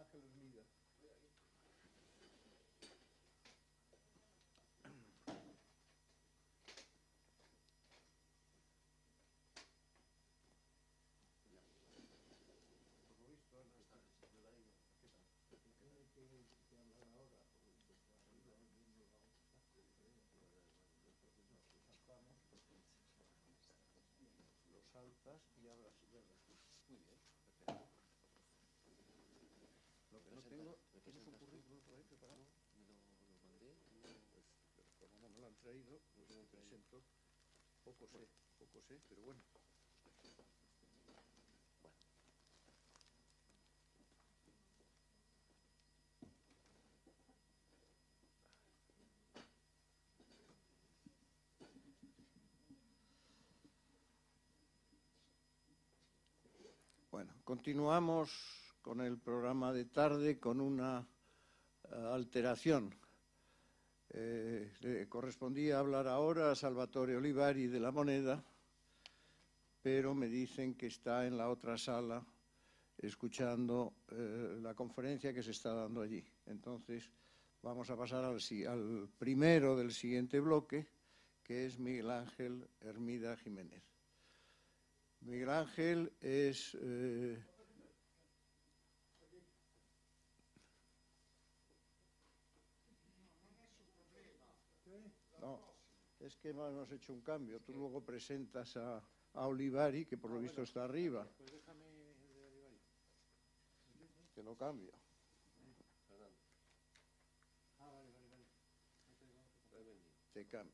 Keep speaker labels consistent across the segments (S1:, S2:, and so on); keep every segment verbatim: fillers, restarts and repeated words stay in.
S1: Ángel Hermida. Lo saltas y hablas y hablas tú.
S2: Muy bien, perfecto.
S1: Lo que no tengo, ¿tienes un currículum por ahí preparado?
S2: Me lo, lo mandé.
S1: Pues, pero como no me lo han traído, pues yo me presento. Poco sé, poco sé, pero bueno.
S2: Bueno.
S1: Bueno, continuamos con el programa de tarde con una uh, alteración. Eh, le correspondía hablar ahora a Salvatore Olivari de La Moneda, pero me dicen que está en la otra sala escuchando eh, la conferencia que se está dando allí. Entonces, vamos a pasar al, al primero del siguiente bloque, que es Miguel Ángel Hermida Jiménez. Miguel Ángel es... Eh, no, es que hemos hecho un cambio. Tú luego presentas a, a Olivari, que por lo visto está arriba.
S3: Pues déjame el de Olivari.
S1: Que lo cambio.
S2: Fernando.
S3: Ah, vale, vale, vale.
S1: Te cambio.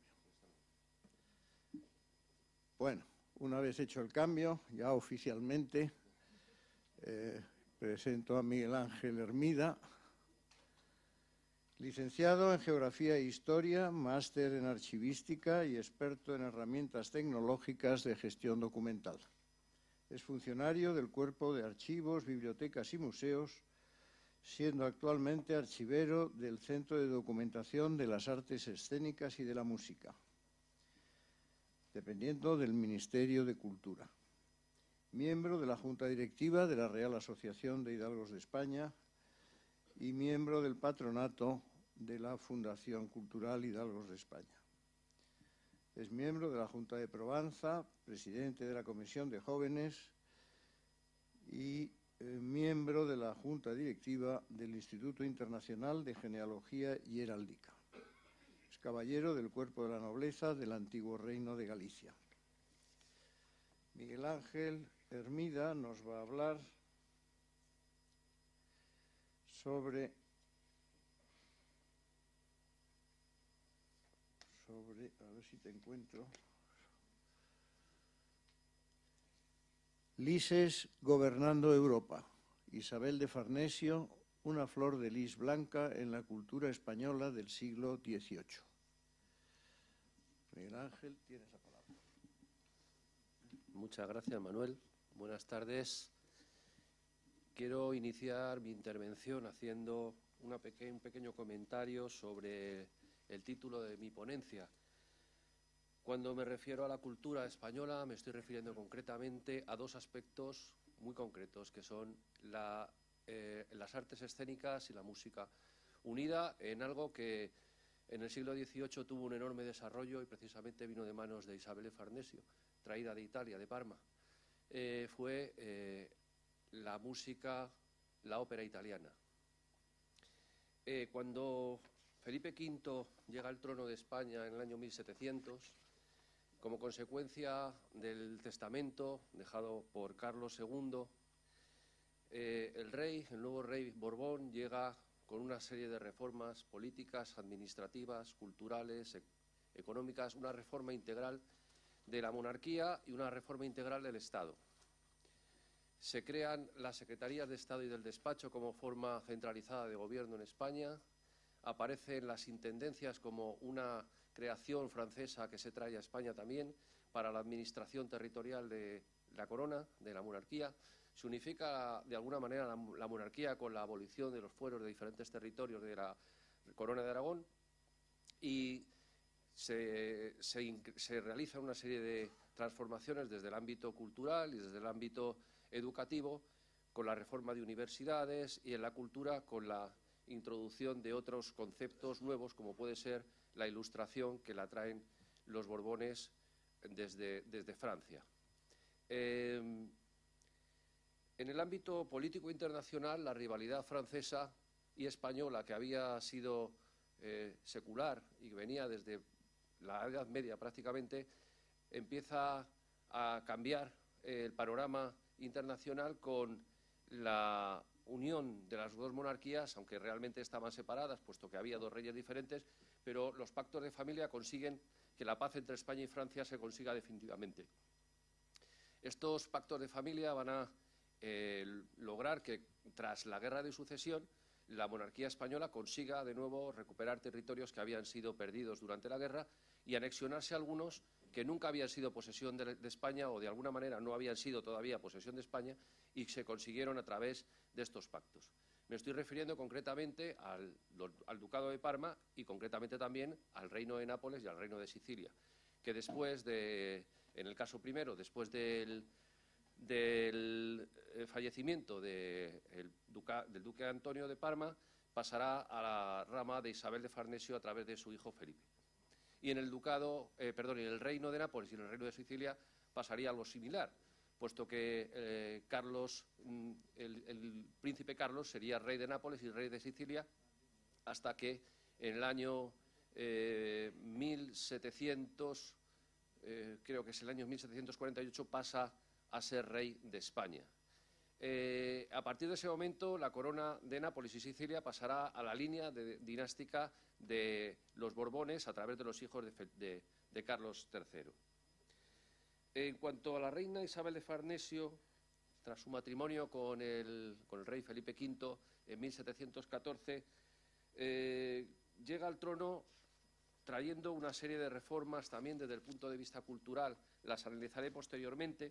S1: Bueno, una vez hecho el cambio, ya oficialmente eh, presento a Miguel Ángel Hermida, licenciado en Geografía e Historia, máster en Archivística y experto en herramientas tecnológicas de gestión documental. Es funcionario del Cuerpo de Archivos, Bibliotecas y Museos, siendo actualmente archivero del Centro de Documentación de las Artes Escénicas y de la Música, dependiendo del Ministerio de Cultura. Miembro de la Junta Directiva de la Real Asociación de Hidalgos de España y miembro del patronato de la Fundación Cultural Hidalgos de España. Es miembro de la Junta de Provenza, presidente de la Comisión de Jóvenes y eh, miembro de la Junta Directiva del Instituto Internacional de Genealogía y Heráldica. Es caballero del Cuerpo de la Nobleza del antiguo Reino de Galicia. Miguel Ángel Hermida nos va a hablar sobre, sobre, a ver si te encuentro, Lises gobernando Europa, Isabel de Farnesio, una flor de lis blanca en la cultura española del siglo dieciocho. Miguel Ángel, tienes la palabra.
S2: Muchas gracias, Manuel. Buenas tardes. Quiero iniciar mi intervención haciendo una peque- un pequeño comentario sobre el título de mi ponencia. Cuando me refiero a la cultura española, me estoy refiriendo concretamente a dos aspectos muy concretos, que son la, eh, las artes escénicas y la música, unida en algo que en el siglo dieciocho tuvo un enorme desarrollo y precisamente vino de manos de Isabel de Farnesio, traída de Italia, de Parma. Eh, fue eh, la música, la ópera italiana. Eh, cuando Felipe quinto llega al trono de España en el año mil setecientos, como consecuencia del testamento dejado por Carlos segundo, eh, el rey, el nuevo rey Borbón, llega con una serie de reformas políticas, administrativas, culturales, e- económicas, una reforma integral de la monarquía y una reforma integral del Estado. Se crean las Secretarías de Estado y del Despacho como forma centralizada de gobierno en España. Aparecen las intendencias como una creación francesa que se trae a España también para la administración territorial de la corona, de la monarquía. Se unifica de alguna manera la, la monarquía con la abolición de los fueros de diferentes territorios de la corona de Aragón y se, se, se realiza una serie de transformaciones desde el ámbito cultural y desde el ámbito educativo con la reforma de universidades y en la cultura con la introducción de otros conceptos nuevos, como puede ser la Ilustración, que la traen los Borbones desde, desde Francia. Eh, en el ámbito político internacional, la rivalidad francesa y española, que había sido eh, secular y que venía desde la Edad Media prácticamente, empieza a cambiar el panorama internacional con la unión de las dos monarquías, aunque realmente estaban separadas, puesto que había dos reyes diferentes, pero los pactos de familia consiguen que la paz entre España y Francia se consiga definitivamente. Estos pactos de familia van a eh, lograr que, tras la Guerra de Sucesión, la monarquía española consiga de nuevo recuperar territorios que habían sido perdidos durante la guerra y anexionarse algunos que nunca habían sido posesión de, de España o de alguna manera no habían sido todavía posesión de España y se consiguieron a través de estos pactos. Me estoy refiriendo concretamente al, al Ducado de Parma y concretamente también al Reino de Nápoles y al Reino de Sicilia, que después de, en el caso primero, después del, del fallecimiento de el Duca, del Duque Antonio de Parma, pasará a la rama de Isabel de Farnesio a través de su hijo Felipe. Y en el Ducado, eh, perdón, en el Reino de Nápoles y en el Reino de Sicilia pasaría algo similar, puesto que eh, Carlos, el, el príncipe Carlos sería rey de Nápoles y rey de Sicilia, hasta que en el año eh, mil setecientos, eh, creo que es el año mil setecientos cuarenta y ocho, pasa a ser rey de España. Eh, a partir de ese momento, la corona de Nápoles y Sicilia pasará a la línea de, dinástica de los Borbones a través de los hijos de, de, de Carlos tercero. En cuanto a la reina Isabel de Farnesio, tras su matrimonio con el, con el rey Felipe quinto en mil setecientos catorce, eh, llega al trono trayendo una serie de reformas también desde el punto de vista cultural. Las analizaré posteriormente,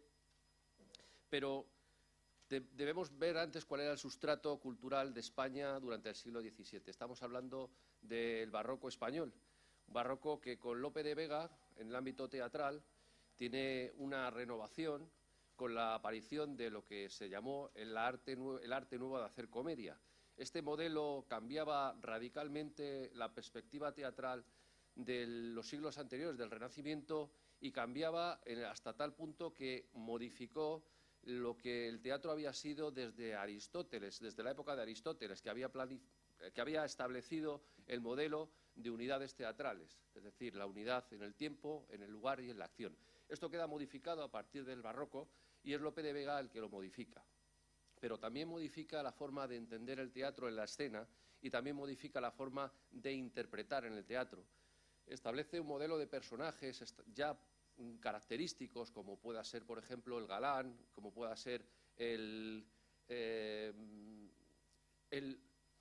S2: pero de, debemos ver antes cuál era el sustrato cultural de España durante el siglo diecisiete. Estamos hablando del barroco español, un barroco que con Lope de Vega, en el ámbito teatral, tiene una renovación con la aparición de lo que se llamó el arte, el arte nuevo de hacer comedia. Este modelo cambiaba radicalmente la perspectiva teatral de los siglos anteriores, del Renacimiento, y cambiaba hasta tal punto que modificó lo que el teatro había sido desde Aristóteles, desde la época de Aristóteles, que había, que había establecido el modelo de unidades teatrales, es decir, la unidad en el tiempo, en el lugar y en la acción. Esto queda modificado a partir del barroco y es Lope de Vega el que lo modifica. Pero también modifica la forma de entender el teatro en la escena y también modifica la forma de interpretar en el teatro. Establece un modelo de personajes ya característicos, como pueda ser, por ejemplo, el galán, como pueda ser el, eh, el,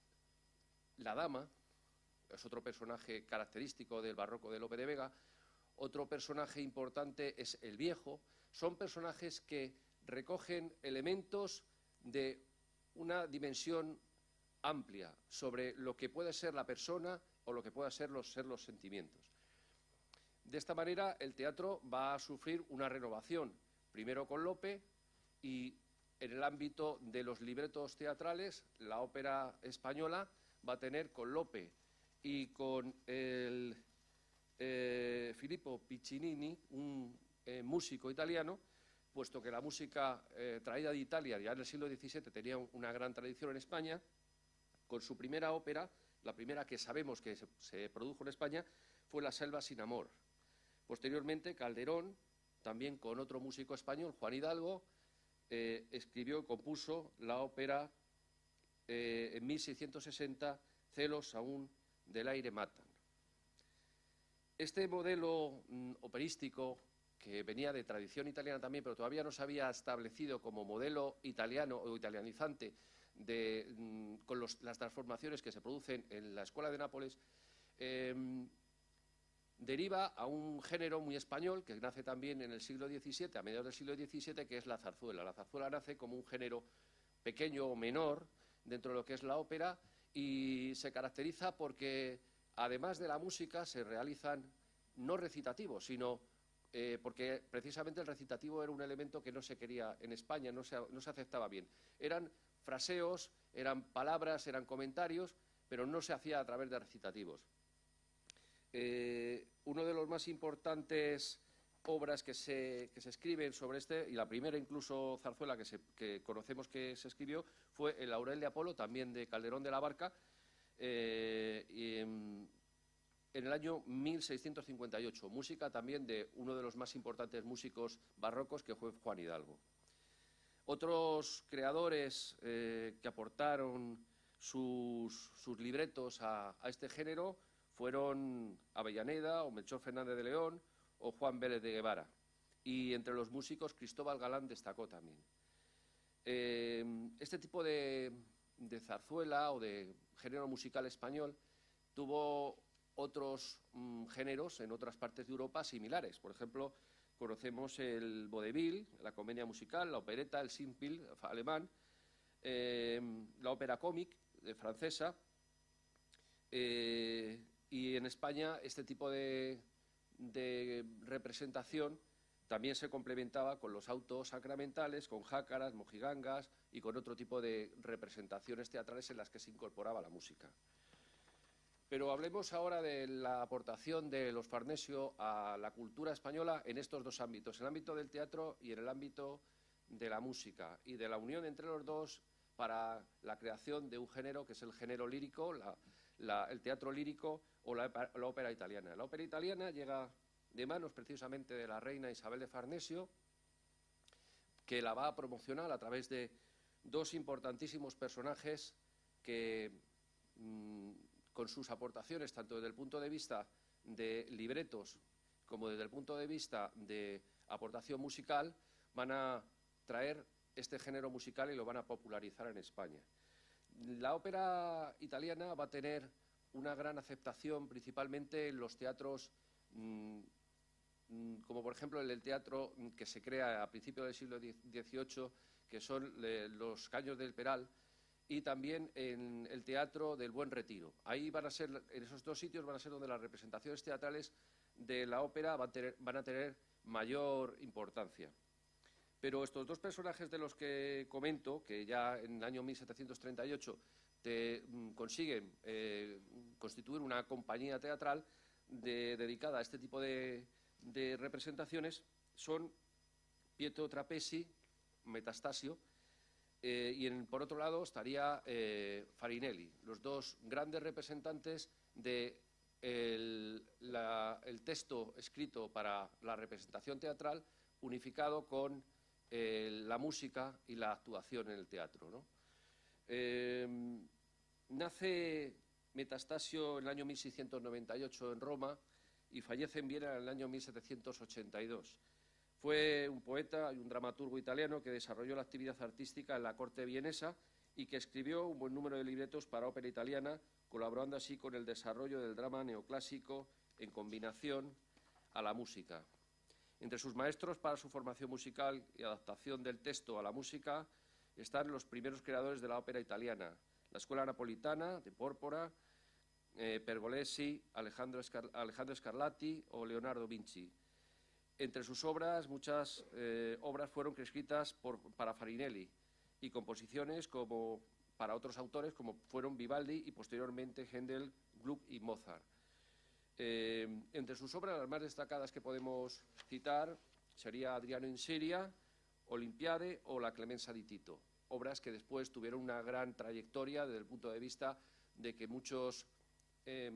S2: la dama, es otro personaje característico del barroco de Lope de Vega. Otro personaje importante es el viejo. Son personajes que recogen elementos de una dimensión amplia sobre lo que puede ser la persona o lo que puedan ser los, ser los sentimientos. De esta manera, el teatro va a sufrir una renovación, primero con Lope, y en el ámbito de los libretos teatrales, la ópera española va a tener con Lope y con el eh, Filippo Piccinini, un eh, músico italiano, puesto que la música eh, traída de Italia ya en el siglo diecisiete tenía una gran tradición en España. Con su primera ópera, la primera que sabemos que se, se produjo en España, fue La selva sin amor. Posteriormente, Calderón, también con otro músico español, Juan Hidalgo, eh, escribió y compuso la ópera eh, en mil seiscientos sesenta, Celos aún del aire matan. Este modelo mm, operístico, que venía de tradición italiana también, pero todavía no se había establecido como modelo italiano o italianizante de, mm, con los, las transformaciones que se producen en la Escuela de Nápoles, eh, deriva a un género muy español que nace también en el siglo diecisiete, a mediados del siglo diecisiete, que es la zarzuela. La zarzuela nace como un género pequeño o menor dentro de lo que es la ópera y se caracteriza porque, además de la música, se realizan no recitativos, sino eh, porque precisamente el recitativo era un elemento que no se quería en España, no se, no se aceptaba bien. Eran fraseos, eran palabras, eran comentarios, pero no se hacía a través de recitativos. Eh, uno de los más importantes obras que se, que se escriben sobre este, y la primera incluso zarzuela que, se, que conocemos que se escribió, fue El Laurel de Apolo, también de Calderón de la Barca, eh, y en, en el año mil seiscientos cincuenta y ocho, música también de uno de los más importantes músicos barrocos, que fue Juan Hidalgo. Otros creadores eh, que aportaron sus, sus libretos a, a este género fueron Avellaneda o Melchor Fernández de León o Juan Vélez de Guevara. Y entre los músicos Cristóbal Galán destacó también. Eh, este tipo de, de zarzuela o de género musical español tuvo otros mm, géneros en otras partes de Europa similares. Por ejemplo, conocemos el vodevil, la comedia musical, la opereta, el Singspiel alemán, eh, la ópera cómic eh, francesa, eh, y en España este tipo de, de representación también se complementaba con los autos sacramentales, con jácaras, mojigangas y con otro tipo de representaciones teatrales en las que se incorporaba la música. Pero hablemos ahora de la aportación de los Farnesio a la cultura española en estos dos ámbitos, en el ámbito del teatro y en el ámbito de la música, y de la unión entre los dos para la creación de un género que es el género lírico, la, la, el teatro lírico o la, la ópera italiana. La ópera italiana llega de manos precisamente de la reina Isabel de Farnesio, que la va a promocionar a través de dos importantísimos personajes que mmm, con sus aportaciones, tanto desde el punto de vista de libretos como desde el punto de vista de aportación musical, van a traer este género musical y lo van a popularizar en España. La ópera italiana va a tener una gran aceptación principalmente en los teatros, mmm, como por ejemplo el teatro que se crea a principios del siglo dieciocho, que son los Caños del Peral, y también en el Teatro del Buen Retiro. Ahí van a ser, en esos dos sitios van a ser donde las representaciones teatrales de la ópera van a tener, van a tener mayor importancia. Pero estos dos personajes de los que comento, que ya en el año mil setecientos treinta y ocho te, mm, consiguen eh, constituir una compañía teatral de, dedicada a este tipo de, de representaciones, son Pietro Trapesi, Metastasio, Eh, y en, por otro lado estaría eh, Farinelli, los dos grandes representantes de el, la, el texto escrito para la representación teatral unificado con eh, la música y la actuación en el teatro, ¿no? Eh, nace Metastasio en el año mil seiscientos noventa y ocho en Roma y fallece en Viena en el año mil setecientos ochenta y dos. Fue un poeta y un dramaturgo italiano que desarrolló la actividad artística en la corte vienesa y que escribió un buen número de libretos para ópera italiana, colaborando así con el desarrollo del drama neoclásico en combinación a la música. Entre sus maestros para su formación musical y adaptación del texto a la música están los primeros creadores de la ópera italiana, la Escuela Napolitana de Pórpora, eh, Pergolesi, Alejandro, Scar Alejandro Scarlatti o Leonardo Vinci. Entre sus obras, muchas eh, obras fueron escritas por, para Farinelli y composiciones como para otros autores como fueron Vivaldi y posteriormente Händel, Gluck y Mozart. Eh, entre sus obras, las más destacadas que podemos citar sería Adriano in Siria, Olimpiade o La Clemenza di Tito, obras que después tuvieron una gran trayectoria desde el punto de vista de que muchos, eh,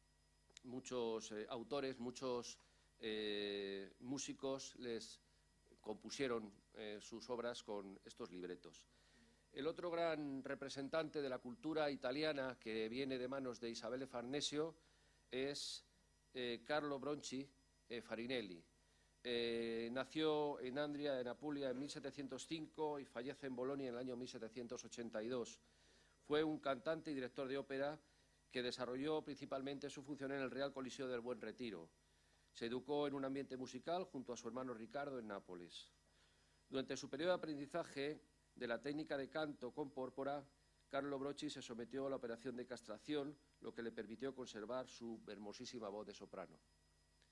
S2: muchos eh, autores, muchos Eh, músicos les compusieron eh, sus obras con estos libretos. El otro gran representante de la cultura italiana que viene de manos de Isabel de Farnesio es eh, Carlo Bronchi eh, Farinelli. Eh, nació en Andria de Apulia en mil setecientos cinco y fallece en Bolonia en el año mil setecientos ochenta y dos. Fue un cantante y director de ópera que desarrolló principalmente su función en el Real Coliseo del Buen Retiro. Se educó en un ambiente musical junto a su hermano Ricardo en Nápoles. Durante su periodo de aprendizaje de la técnica de canto con pórpora, Carlo Bronchi se sometió a la operación de castración, lo que le permitió conservar su hermosísima voz de soprano.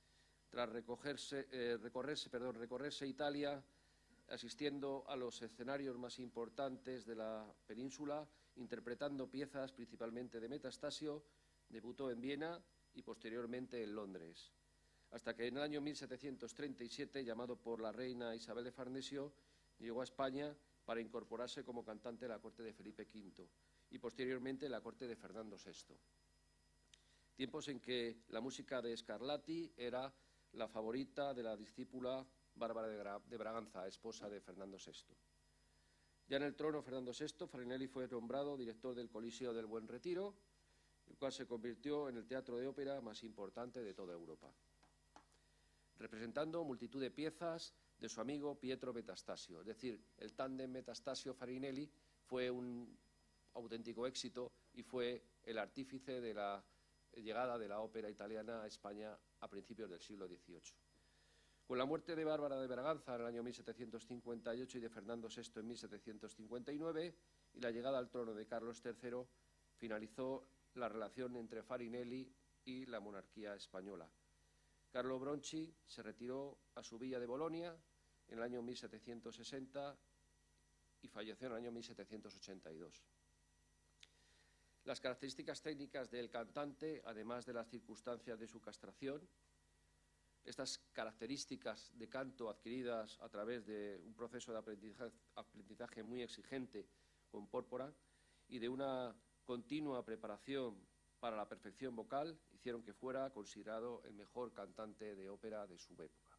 S2: tras recogerse, eh, recorrerse, perdón, recorrerse Italia, asistiendo a los escenarios más importantes de la península, interpretando piezas principalmente de Metastasio, debutó en Viena y posteriormente en Londres, hasta que en el año mil setecientos treinta y siete, llamado por la reina Isabel de Farnesio, llegó a España para incorporarse como cantante a la corte de Felipe quinto y posteriormente a la corte de Fernando sexto. Tiempos en que la música de Scarlatti era la favorita de la discípula Bárbara de Braganza, esposa de Fernando sexto. Ya en el trono Fernando sexto, Farinelli fue nombrado director del Coliseo del Buen Retiro, el cual se convirtió en el teatro de ópera más importante de toda Europa, representando multitud de piezas de su amigo Pietro Metastasio. Es decir, el tándem Metastasio-Farinelli fue un auténtico éxito y fue el artífice de la llegada de la ópera italiana a España a principios del siglo dieciocho. Con la muerte de Bárbara de Braganza en el año mil setecientos cincuenta y ocho y de Fernando sexto en mil setecientos cincuenta y nueve y la llegada al trono de Carlos tercero, finalizó la relación entre Farinelli y la monarquía española. Carlo Bronchi se retiró a su villa de Bolonia en el año mil setecientos sesenta y falleció en el año mil setecientos ochenta y dos. Las características técnicas del cantante, además de las circunstancias de su castración, estas características de canto adquiridas a través de un proceso de aprendizaje, aprendizaje muy exigente con pórpora y de una continua preparación para la perfección vocal, hicieron que fuera considerado el mejor cantante de ópera de su época.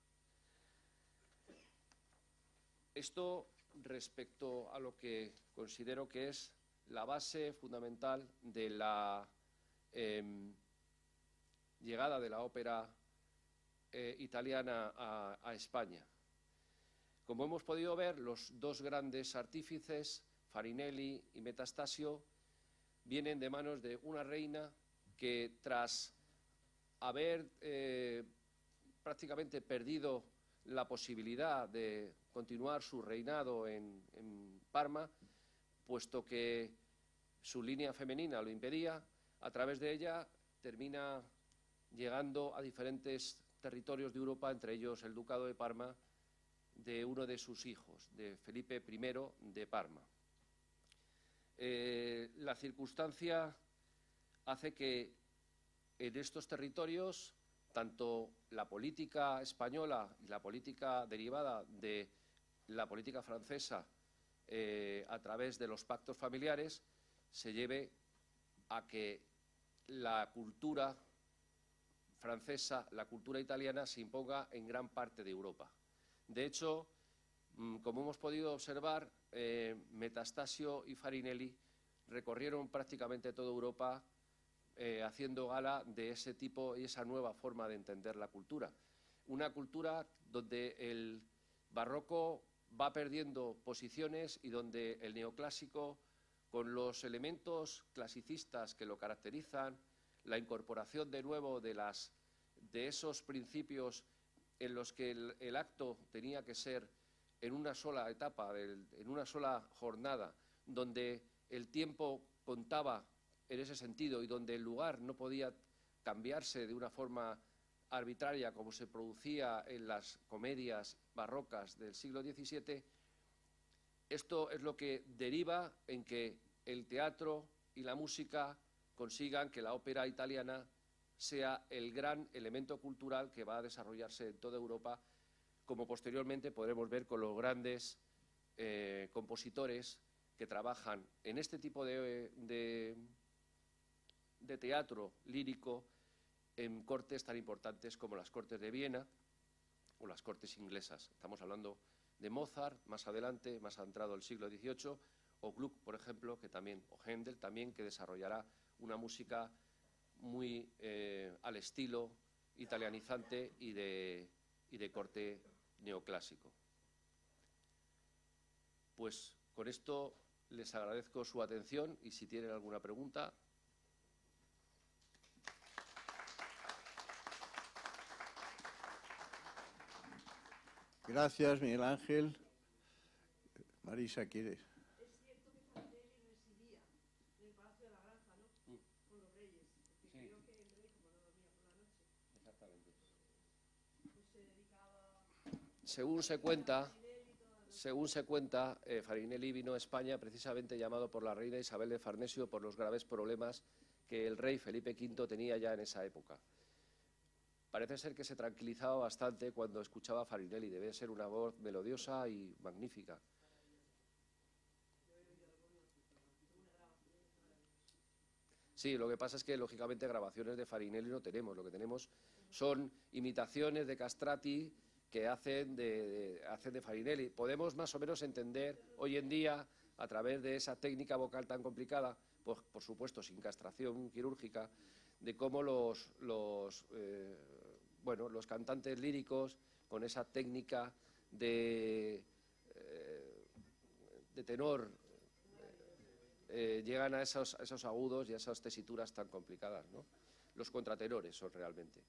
S2: Esto respecto a lo que considero que es la base fundamental de la eh, llegada de la ópera eh, italiana a, a España. Como hemos podido ver, los dos grandes artífices, Farinelli y Metastasio, vienen de manos de una reina que, tras haber eh, prácticamente perdido la posibilidad de continuar su reinado en, en Parma, puesto que su línea femenina lo impedía, a través de ella termina llegando a diferentes territorios de Europa, entre ellos el Ducado de Parma, de uno de sus hijos, de Felipe primero de Parma. Eh, la circunstancia hace que en estos territorios tanto la política española y la política derivada de la política francesa eh, a través de los pactos familiares se lleve a que la cultura francesa, la cultura italiana se imponga en gran parte de Europa. De hecho, como hemos podido observar, eh, Metastasio y Farinelli recorrieron prácticamente toda Europa eh, haciendo gala de ese tipo y esa nueva forma de entender la cultura. Una cultura donde el barroco va perdiendo posiciones y donde el neoclásico, con los elementos clasicistas que lo caracterizan, la incorporación de nuevo de, las, de esos principios en los que el, el acto tenía que ser en una sola etapa, en una sola jornada, donde el tiempo contaba en ese sentido y donde el lugar no podía cambiarse de una forma arbitraria como se producía en las comedias barrocas del siglo diecisiete, esto es lo que deriva en que el teatro y la música consigan que la ópera italiana sea el gran elemento cultural que va a desarrollarse en toda Europa, como posteriormente podremos ver con los grandes eh, compositores que trabajan en este tipo de, de, de teatro lírico en cortes tan importantes como las cortes de Viena o las cortes inglesas. Estamos hablando de Mozart, más adelante, más adentrado el siglo dieciocho, o Gluck, por ejemplo, que también, o Händel también, que desarrollará una música muy eh, al estilo italianizante y de, y de corte neoclásico. Pues con esto les agradezco su atención y si tienen alguna pregunta.
S1: Gracias, Miguel Ángel. Marisa, ¿quiere?
S4: Es cierto que Farinelli residía en el Palacio de la Granja, ¿no?
S2: Mm.
S4: Con los reyes. Porque
S2: Sí.
S4: creo que el rey, como no dormía por la noche.
S2: Exactamente. según se cuenta, según se cuenta, eh, Farinelli vino a España precisamente llamado por la reina Isabel de Farnesio por los graves problemas que el rey Felipe quinto tenía ya en esa época. Parece ser que se tranquilizaba bastante cuando escuchaba a Farinelli. Debe ser una voz melodiosa y magnífica. Sí, lo que pasa es que, lógicamente, grabaciones de Farinelli no tenemos. Lo que tenemos son imitaciones de castrati que hacen de, de, hacen de Farinelli. Podemos más o menos entender hoy en día, a través de esa técnica vocal tan complicada, pues, por supuesto, sin castración quirúrgica, de cómo los, los, eh, bueno, los cantantes líricos, con esa técnica de, eh, de tenor, eh, llegan a esos, a esos agudos y a esas tesituras tan complicadas, ¿no? Los contratenores son realmente.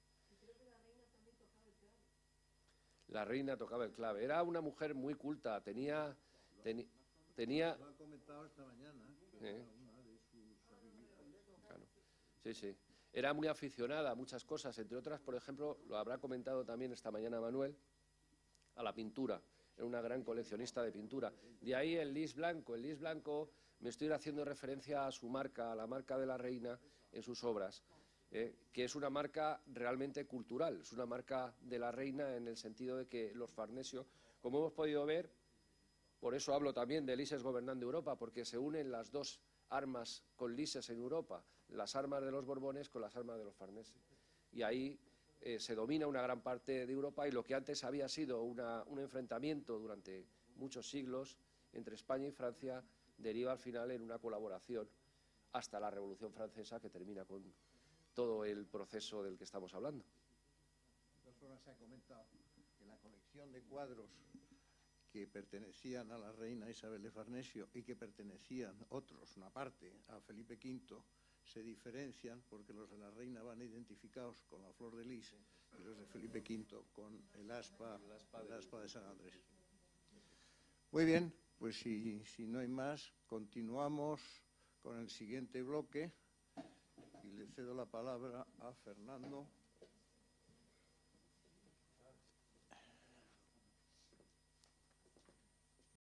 S2: La reina tocaba el clave. Era una mujer muy culta, tenía... Teni, tenía
S1: Lo han comentado esta mañana. Que
S2: ¿Eh?
S1: era una de sus habilidades.
S2: Claro. Sí, sí. Era muy aficionada a muchas cosas, entre otras, por ejemplo, lo habrá comentado también esta mañana Manuel, a la pintura. Era una gran coleccionista de pintura. De ahí el lis blanco. El lis blanco, me estoy haciendo referencia a su marca, a la marca de la reina en sus obras, eh, que es una marca realmente cultural, es una marca de la reina en el sentido de que los Farnesio, como hemos podido ver, por eso hablo también de lises gobernando Europa, porque se unen las dos armas con lises en Europa, las armas de los Borbones con las armas de los Farneses. Y ahí eh, se domina una gran parte de Europa, y lo que antes había sido una, un enfrentamiento durante muchos siglos entre España y Francia deriva al final en una colaboración hasta la Revolución Francesa, que termina con todo el proceso del que estamos hablando.
S1: De todas formas, se ha comentado que la colección de cuadros que pertenecían a la reina Isabel de Farnesio y que pertenecían otros, una parte, a Felipe quinto, se diferencian porque los de la reina van identificados con la flor de lis y los de Felipe quinto con el aspa, el aspa, el aspa de San Andrés. Muy bien, pues si, si no hay más, continuamos con el siguiente bloque y le cedo la palabra a Fernando.